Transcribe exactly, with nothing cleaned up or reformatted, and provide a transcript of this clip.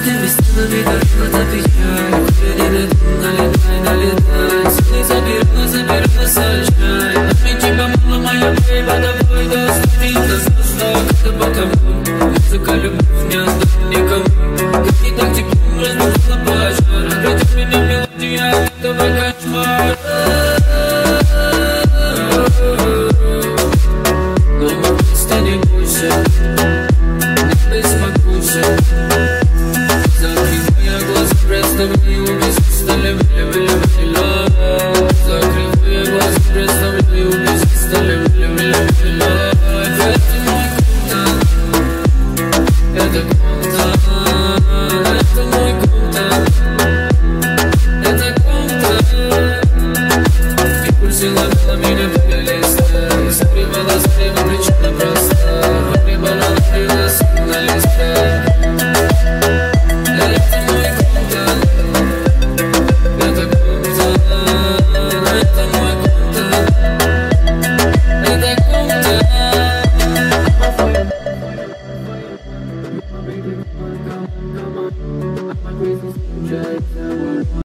разными стенами дорога до печаль. Куда не дойду, налетай, налетай. Силой забирала, забирала, сажай. А мне тебя мало, моя бейба, давай достанет. До звезда, как-то по кому. Музыка, любовь, не отдать.